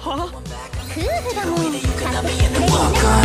夫婦だもん。助けてくれるんだ。